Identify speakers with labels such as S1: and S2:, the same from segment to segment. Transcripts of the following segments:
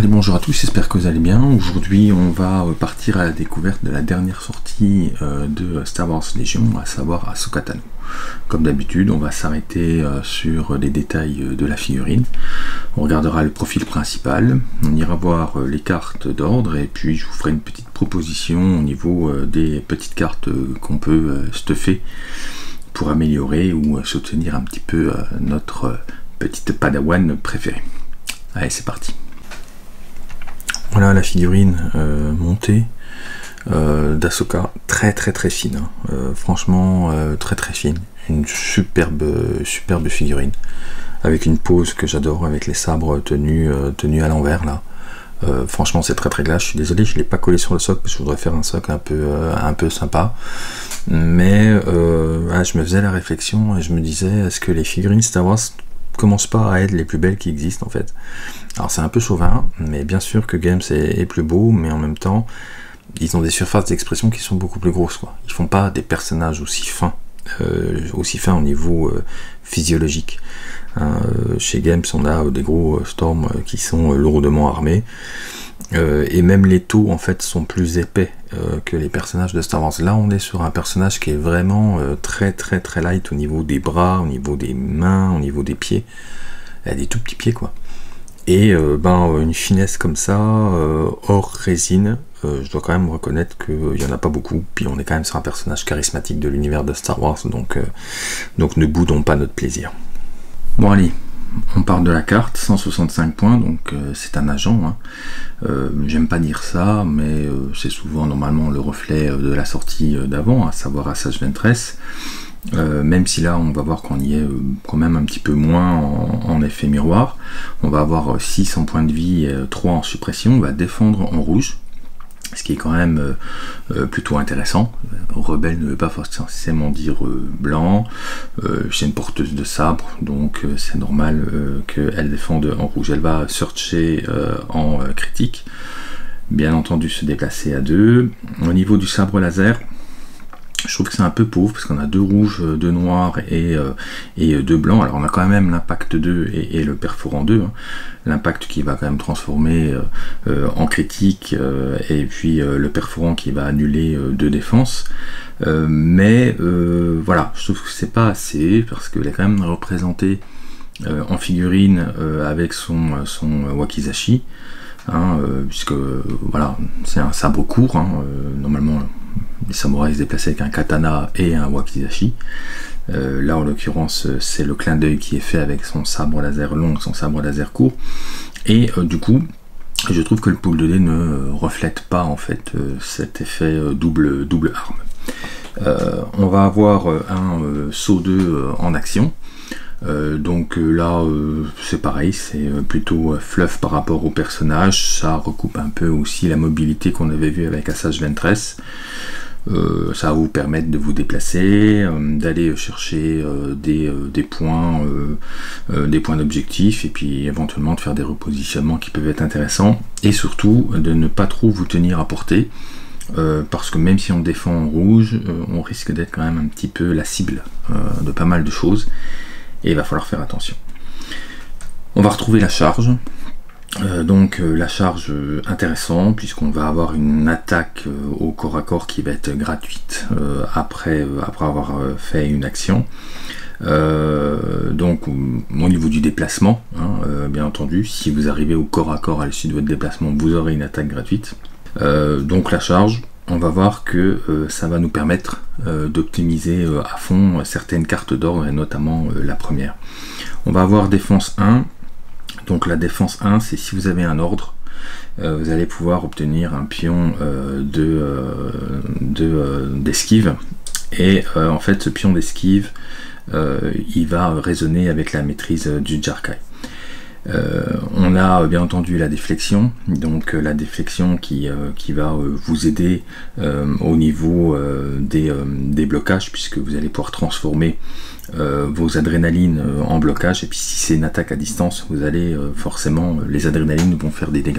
S1: Allez, bonjour à tous, j'espère que vous allez bien. Aujourd'hui, on va partir à la découverte de la dernière sortie de Star Wars Légion, à savoir Ahsoka Tano. Comme d'habitude, on va s'arrêter sur les détails de la figurine. On regardera le profil principal, on ira voir les cartes d'ordre et puis je vous ferai une petite proposition au niveau des petites cartes qu'on peut stuffer pour améliorer ou soutenir un petit peu notre petite padawan préférée. Allez, c'est parti. Voilà la figurine montée d'Ahsoka, très fine, hein. Franchement très fine, une superbe figurine, avec une pose que j'adore, avec les sabres tenus à l'envers là. Franchement c'est très classe. Je suis désolé, je ne l'ai pas collé sur le socle parce que je voudrais faire un socle un peu sympa, mais je me faisais la réflexion et je me disais, est-ce que les figurines Star Wars commence pas à être les plus belles qui existent en fait. Alors c'est un peu chauvin, mais bien sûr que Games est plus beau, mais en même temps ils ont des surfaces d'expression qui sont beaucoup plus grosses, quoi. Ils font pas des personnages aussi fins au niveau physiologique. Chez Games on a des gros Storm qui sont lourdement armés, et même les taux en fait sont plus épais que les personnages de Star Wars. Là on est sur un personnage qui est vraiment très light au niveau des bras, au niveau des mains, au niveau des pieds. Elle a des tout petits pieds quoi. Et une finesse comme ça, hors résine, je dois quand même reconnaître qu'il n'y en a pas beaucoup. Puis on est quand même sur un personnage charismatique de l'univers de Star Wars, donc ne boudons pas notre plaisir. Bon allez, on part de la carte, 165 points, donc c'est un agent, hein. J'aime pas dire ça, mais c'est souvent normalement le reflet de la sortie d'avant, à savoir Asajj Ventress. Même si là on va voir qu'on y est quand même un petit peu moins en effet miroir. On va avoir 6 en points de vie et 3 en suppression. On va défendre en rouge, ce qui est quand même plutôt intéressant. Rebelle ne veut pas forcément dire blanc. C'est une porteuse de sabre, donc c'est normal qu'elle défende en rouge. Elle va searcher en critique, bien entendu se déplacer à 2. Au niveau du sabre laser, je trouve que c'est un peu pauvre parce qu'on a 2 rouges, 2 noirs et 2 blancs. Alors on a quand même l'impact 2 et le perforant 2, hein. L'impact qui va quand même transformer en critique, et puis le perforant qui va annuler 2 défenses. Voilà, je trouve que c'est pas assez parce qu'elle est quand même représentée en figurine avec son wakizashi, hein, puisque voilà, c'est un sabre court, hein, normalement les samouraïs se déplaçaient avec un katana et un wakizashi. Là en l'occurrence c'est le clin d'œil qui est fait avec son sabre laser long, son sabre laser court, et du coup je trouve que le pool de dés ne reflète pas en fait cet effet double arme. On va avoir un saut 2 en action. Là c'est pareil, c'est plutôt fluff par rapport au personnage. Ça recoupe un peu aussi la mobilité qu'on avait vu avec Asajj Ventress. Ça va vous permettre de vous déplacer, d'aller chercher des points d'objectif, et puis éventuellement de faire des repositionnements qui peuvent être intéressants, et surtout de ne pas trop vous tenir à portée, parce que même si on défend en rouge, on risque d'être quand même un petit peu la cible de pas mal de choses, et il va falloir faire attention. On va retrouver la charge. La charge intéressante, puisqu'on va avoir une attaque au corps à corps qui va être gratuite après avoir fait une action. Au niveau du déplacement, hein, bien entendu, si vous arrivez au corps à corps à l'issue de votre déplacement, vous aurez une attaque gratuite. La charge, on va voir que ça va nous permettre d'optimiser à fond certaines cartes d'ordre, et notamment la première. On va avoir défense 1. Donc la défense 1, c'est si vous avez un ordre, vous allez pouvoir obtenir un pion d'esquive, et en fait ce pion d'esquive il va résonner avec la maîtrise du Jarkai. On a bien entendu la déflexion, donc la déflexion qui va vous aider au niveau des blocages, puisque vous allez pouvoir transformer vos adrénalines en blocage, et puis si c'est une attaque à distance, vous allez forcément, les adrénalines vont faire des dégâts.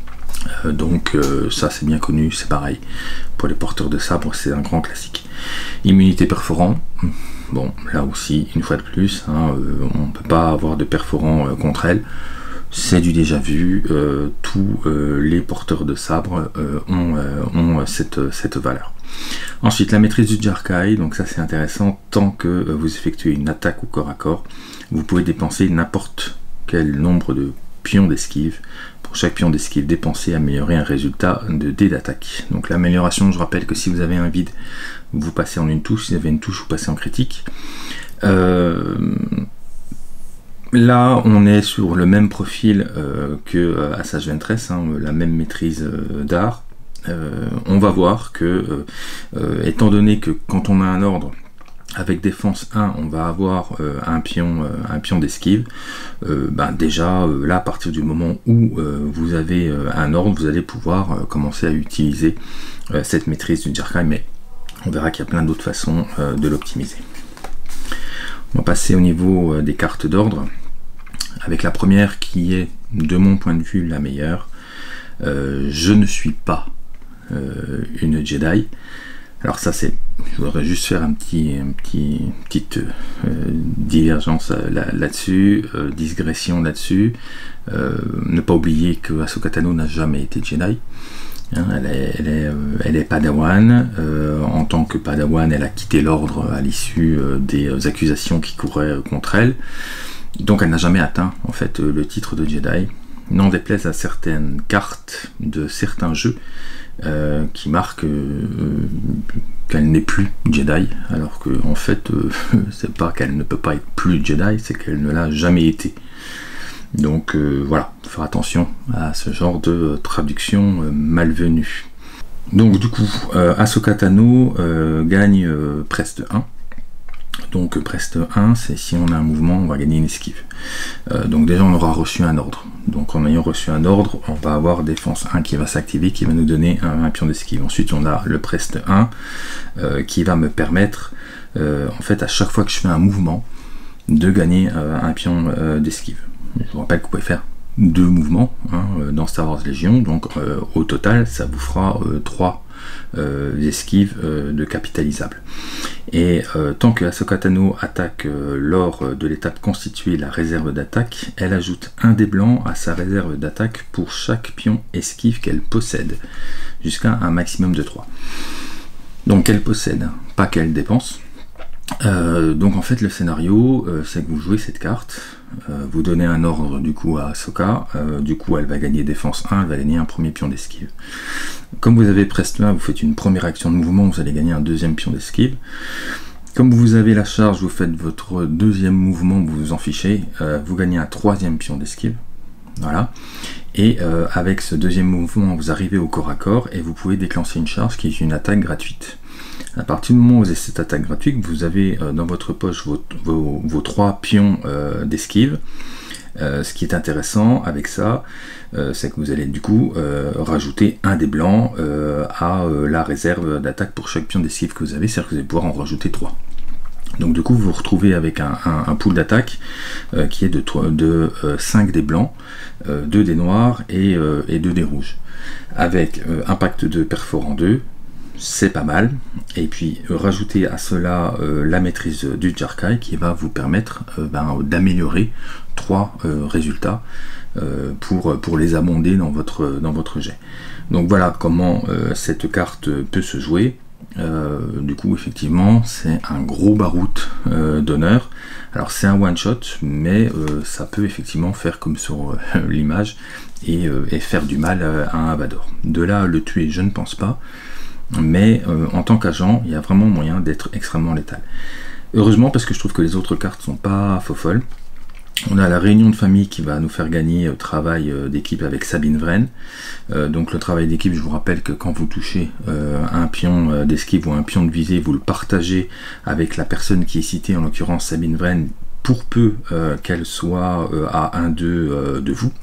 S1: Ça c'est bien connu, c'est pareil pour les porteurs de sabre, c'est un grand classique. Immunité perforant, bon là aussi une fois de plus, hein, on ne peut pas avoir de perforant contre elle. c'est du déjà vu, tous les porteurs de sabre ont cette valeur. Ensuite, la maîtrise du Jarkai, donc ça c'est intéressant, tant que vous effectuez une attaque au corps à corps, vous pouvez dépenser n'importe quel nombre de pions d'esquive. Pour chaque pion d'esquive dépensé, améliorer un résultat de dés d'attaque. Donc l'amélioration, je rappelle que si vous avez un vide, vous passez en une touche, si vous avez une touche, vous passez en critique. Là, on est sur le même profil que Assage Ventress, hein, la même maîtrise d'art. On va voir que, étant donné que quand on a un ordre avec défense 1, on va avoir un pion d'esquive, déjà là, à partir du moment où vous avez un ordre, vous allez pouvoir commencer à utiliser cette maîtrise du Jarkai, mais on verra qu'il y a plein d'autres façons de l'optimiser. On va passer au niveau des cartes d'ordre, avec la première qui est, de mon point de vue, la meilleure. Je ne suis pas une Jedi. Alors ça, c'est, je voudrais juste faire petite divergence là-dessus, digression là-dessus. Ne pas oublier que Ahsoka Tano n'a jamais été Jedi. Hein, elle est Padawan. En tant que Padawan, elle a quitté l'ordre à l'issue des accusations qui couraient contre elle. Donc elle n'a jamais atteint en fait le titre de Jedi. N'en déplaise à certaines cartes de certains jeux qui marquent qu'elle n'est plus Jedi, alors que en fait c'est pas qu'elle ne peut pas être plus Jedi, c'est qu'elle ne l'a jamais été. Donc voilà, faut faire attention à ce genre de traduction malvenue. Donc du coup, Ahsoka Tano gagne Preste 1. Donc Preste 1, c'est si on a un mouvement, on va gagner une esquive. Donc déjà on aura reçu un ordre. Donc en ayant reçu un ordre, on va avoir défense 1 qui va s'activer, qui va nous donner un pion d'esquive. Ensuite on a le Preste 1 qui va me permettre, en fait à chaque fois que je fais un mouvement, de gagner un pion d'esquive. Je vous rappelle que vous pouvez faire 2 mouvements dans Star Wars Légion, donc au total ça vous fera 3 esquives de capitalisables. Et tant que Ahsoka Tano attaque lors de l'étape constituée la réserve d'attaque, elle ajoute un dé blanc à sa réserve d'attaque pour chaque pion esquive qu'elle possède, jusqu'à un maximum de 3. Donc qu'elle possède, pas qu'elle dépense. Donc en fait le scénario c'est que vous jouez cette carte, vous donnez un ordre du coup à Ahsoka, du coup elle va gagner défense 1, elle va gagner un premier pion d'esquive. Comme vous avez Preste 1, vous faites une première action de mouvement, vous allez gagner un deuxième pion d'esquive. Comme vous avez la charge, vous faites votre deuxième mouvement, vous vous en fichez, vous gagnez un troisième pion d'esquive. Voilà. Et avec ce deuxième mouvement, vous arrivez au corps à corps et vous pouvez déclencher une charge qui est une attaque gratuite. À partir du moment où vous avez cette attaque gratuite, vous avez dans votre poche vos 3 pions d'esquive. Ce qui est intéressant avec ça, c'est que vous allez du coup rajouter un dé blanc à la réserve d'attaque pour chaque pion d'esquive que vous avez, c'est-à-dire que vous allez pouvoir en rajouter 3. Donc du coup vous vous retrouvez avec un pool d'attaque qui est de 5 dés blancs, 2 dés noirs et 2 dés rouges. Avec impact de perforant 2, c'est pas mal. Et puis rajouter à cela la maîtrise du Jarkai qui va vous permettre d'améliorer 3 résultats pour les abonder dans votre jet. Donc voilà comment cette carte peut se jouer. Du coup effectivement c'est un gros barout d'honneur. Alors c'est un one shot mais ça peut effectivement faire comme sur l'image et faire du mal à un Avador. De là à le tuer je ne pense pas, mais en tant qu'agent il y a vraiment moyen d'être extrêmement létal. Heureusement, parce que je trouve que les autres cartes sont pas folles. On a la réunion de famille qui va nous faire gagner travail d'équipe avec Sabine Wren. Donc le travail d'équipe, je vous rappelle que quand vous touchez un pion d'esquive ou un pion de visée, vous le partagez avec la personne qui est citée, en l'occurrence Sabine Wren, pour peu qu'elle soit à 1-2 de vous.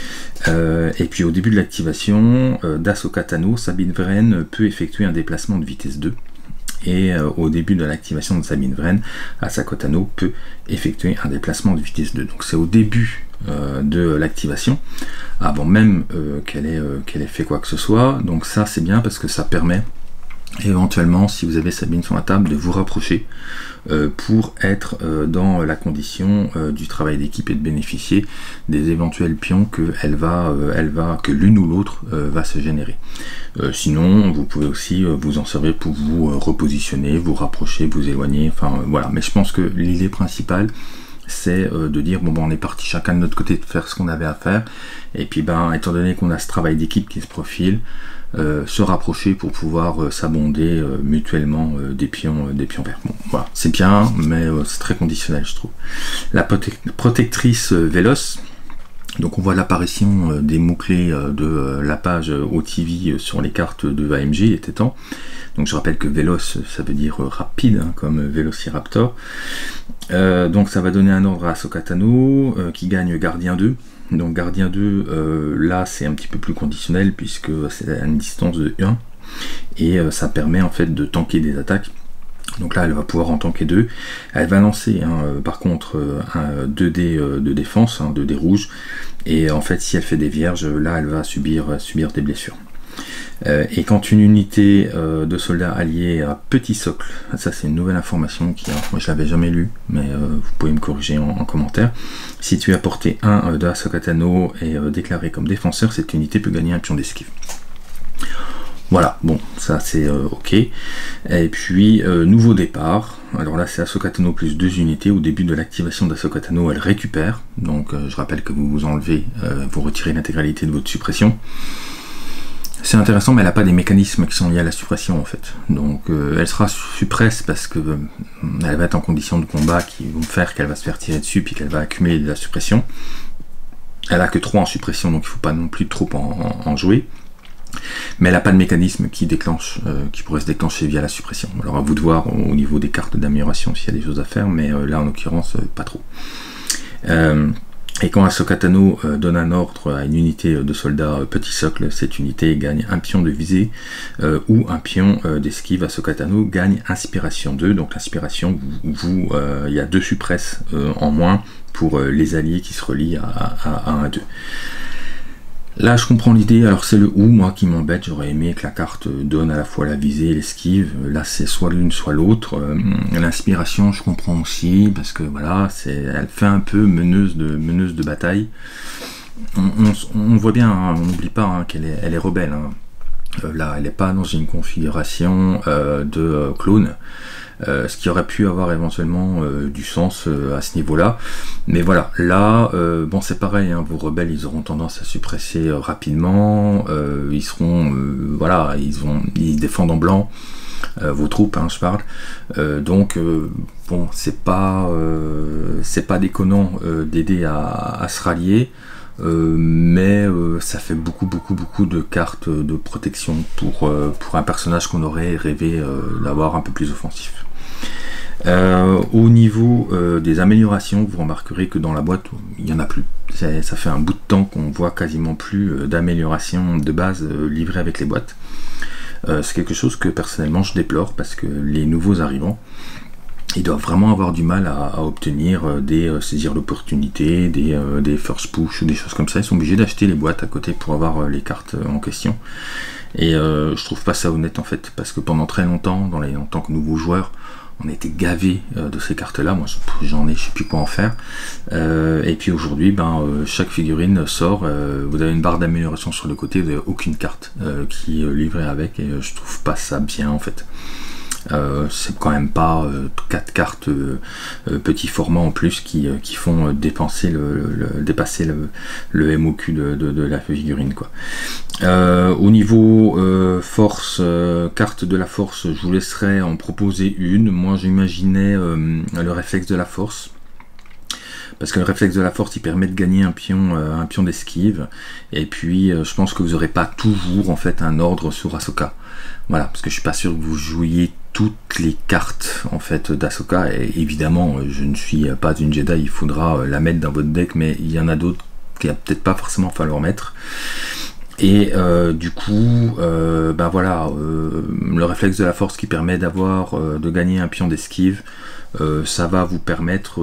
S1: Et puis au début de l'activation d'Ahsoka Tano, Sabine Wren peut effectuer un déplacement de vitesse 2. Et au début de l'activation de Sabine Wren, Ahsoka Tano peut effectuer un déplacement de vitesse 2. Donc c'est au début de l'activation, avant même qu'elle ait fait quoi que ce soit. Donc ça c'est bien parce que ça permet Et éventuellement, si vous avez Sabine sur la table, de vous rapprocher pour être dans la condition du travail d'équipe et de bénéficier des éventuels pions que que l'une ou l'autre va se générer. Sinon, vous pouvez aussi vous en servir pour vous repositionner, vous rapprocher, vous éloigner, enfin voilà. Mais je pense que l'idée principale, c'est de dire bon ben on est parti chacun de notre côté de faire ce qu'on avait à faire, et puis ben étant donné qu'on a ce travail d'équipe qui se profile, se rapprocher pour pouvoir s'abonder mutuellement des pions verts. Bon voilà, c'est bien, mais c'est très conditionnel je trouve. La protectrice Véloce, donc on voit l'apparition des mots-clés de la page OTV sur les cartes de AMG, il était temps. Donc je rappelle que Véloce, ça veut dire rapide, hein, comme Vélociraptor. Donc ça va donner un ordre à Ahsoka Tano, qui gagne Gardien 2. Donc Gardien 2, là c'est un petit peu plus conditionnel, puisque c'est à une distance de 1. Et ça permet en fait de tanker des attaques. Donc là elle va pouvoir en tanker 2. Elle va lancer par contre un 2D de défense, un 2D rouge. Et en fait si elle fait des vierges, là elle va subir des blessures. Et quand une unité de soldats alliés à petit socle, ça c'est une nouvelle information qui, moi je l'avais jamais lu, mais vous pouvez me corriger en commentaire. Si tu as porté 1 de Ahsoka Tano et déclaré comme défenseur, cette unité peut gagner un pion d'esquive. Voilà, bon, ça c'est ok. Et puis, nouveau départ. Alors là, c'est Ahsoka Tano plus 2 unités. Au début de l'activation d'Ahsoka Tano, elle récupère. Donc, je rappelle que vous enlevez, vous retirez l'intégralité de votre suppression. C'est intéressant, mais elle n'a pas des mécanismes qui sont liés à la suppression en fait. Donc elle sera suppresse parce que elle va être en condition de combat qui vont faire qu'elle va se faire tirer dessus puis qu'elle va accumuler de la suppression. Elle a que 3 en suppression, donc il ne faut pas non plus trop en jouer. Mais elle n'a pas de mécanisme qui déclenche, qui pourrait se déclencher via la suppression. Alors à vous de voir au niveau des cartes d'amélioration s'il y a des choses à faire, mais là en l'occurrence pas trop. Et quand Ahsoka Tano donne un ordre à une unité de soldats petit socle, cette unité gagne un pion de visée ou un pion d'esquive. Ahsoka Tano gagne inspiration 2, donc l'inspiration, il y a 2 suppresses en moins pour les alliés qui se relient à 1-2. Là je comprends l'idée, alors c'est le ou moi qui m'embête, j'aurais aimé que la carte donne à la fois la visée et l'esquive, là c'est soit l'une soit l'autre. L'inspiration je comprends aussi, parce que voilà, elle fait un peu meneuse de bataille. On voit bien, hein, on n'oublie pas hein, qu'elle est rebelle. Hein. Là elle n'est pas dans une configuration de clone. Ce qui aurait pu avoir éventuellement du sens à ce niveau-là. Mais voilà, là, bon c'est pareil, hein, vos rebelles, ils auront tendance à suppresser rapidement, ils seront, voilà, ils défendent en blanc, vos troupes, hein, je parle. Donc, bon, c'est pas déconnant d'aider à se rallier. Mais ça fait beaucoup de cartes de protection pour un personnage qu'on aurait rêvé d'avoir un peu plus offensif. Au niveau des améliorations, vous remarquerez que dans la boîte, il n'y en a plus. Ça fait un bout de temps qu'on voit quasiment plus d'améliorations de base livrées avec les boîtes. C'est quelque chose que personnellement je déplore parce que les nouveaux arrivants, ils doivent vraiment avoir du mal à obtenir des saisir l'opportunité, des first push ou des choses comme ça. Ils sont obligés d'acheter les boîtes à côté pour avoir les cartes en question. Et je trouve pas ça honnête en fait, parce que pendant très longtemps, en tant que nouveau joueur, on a été gavé de ces cartes là. Moi j'en ai, je sais plus quoi en faire. Et puis aujourd'hui, chaque figurine sort, vous avez une barre d'amélioration sur le côté, vous n'avez aucune carte qui est livrée avec, et je trouve pas ça bien en fait. C'est quand même pas 4 cartes petit format en plus qui font dépasser le MOQ de la figurine quoi. Au niveau force, carte de la force, je vous laisserai en proposer une. Moi j'imaginais le réflexe de la force, parce que le réflexe de la force il permet de gagner un pion d'esquive, et puis je pense que vous n'aurez pas toujours en fait un ordre sur Ahsoka. Voilà, parce que je suis pas sûr que vous jouiez toutes les cartes en fait d'Ahsoka, et évidemment je ne suis pas une Jedi, il faudra la mettre dans votre deck, mais il y en a d'autres qu'il va peut-être pas forcément falloir mettre. Et du coup, voilà, le réflexe de la force qui permet de gagner un pion d'esquive, ça va vous permettre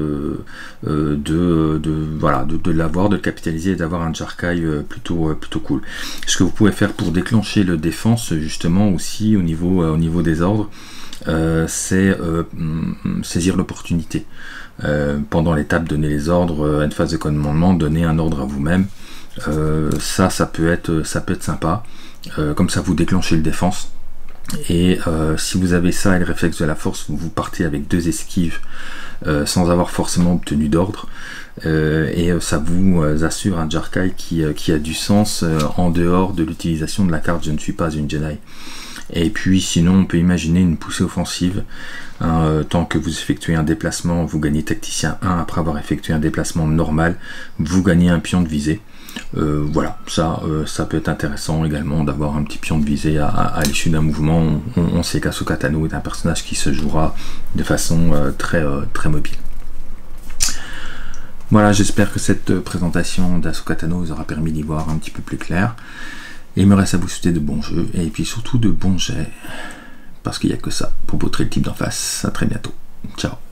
S1: de l'avoir, de le capitaliser et d'avoir un Jarkai plutôt cool. Ce que vous pouvez faire pour déclencher le défense justement aussi au niveau des ordres, c'est saisir l'opportunité. Pendant l'étape donner les ordres, à une phase de commandement, donner un ordre à vous-même. Ça peut être sympa. Comme ça vous déclenchez le défense. Et si vous avez ça et le réflexe de la force, vous partez avec 2 esquives sans avoir forcément obtenu d'ordre. Et ça vous assure un Jarkai qui a du sens en dehors de l'utilisation de la carte Je ne suis pas une Jedi. Et puis sinon on peut imaginer une poussée offensive, tant que vous effectuez un déplacement, vous gagnez tacticien 1, après avoir effectué un déplacement normal, vous gagnez un pion de visée. Voilà, ça peut être intéressant également d'avoir un petit pion de visée à l'issue d'un mouvement. On sait qu'Ahsoka Tano est un personnage qui se jouera de façon très mobile. Voilà, j'espère que cette présentation d'Ahsoka Tano vous aura permis d'y voir un petit peu plus clair. Et il me reste à vous souhaiter de bons jeux, et puis surtout de bons jets, parce qu'il n'y a que ça pour poutrer le type d'en face. À très bientôt. Ciao.